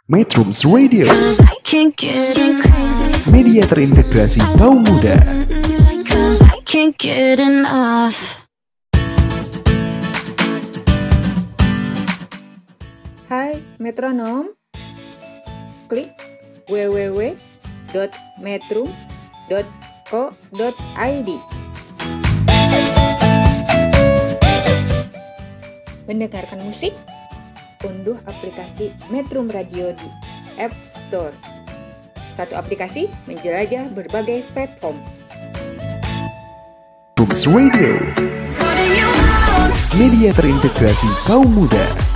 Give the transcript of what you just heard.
Metrums Radio, media terintegrasi kaum muda. Hai metronom, klik www.metrum.co.id. Mendengarkan musik? Unduh aplikasi Metrum Radio di App Store. Satu aplikasi menjelajah berbagai platform. Metrums Radio, media terintegrasi kaum muda.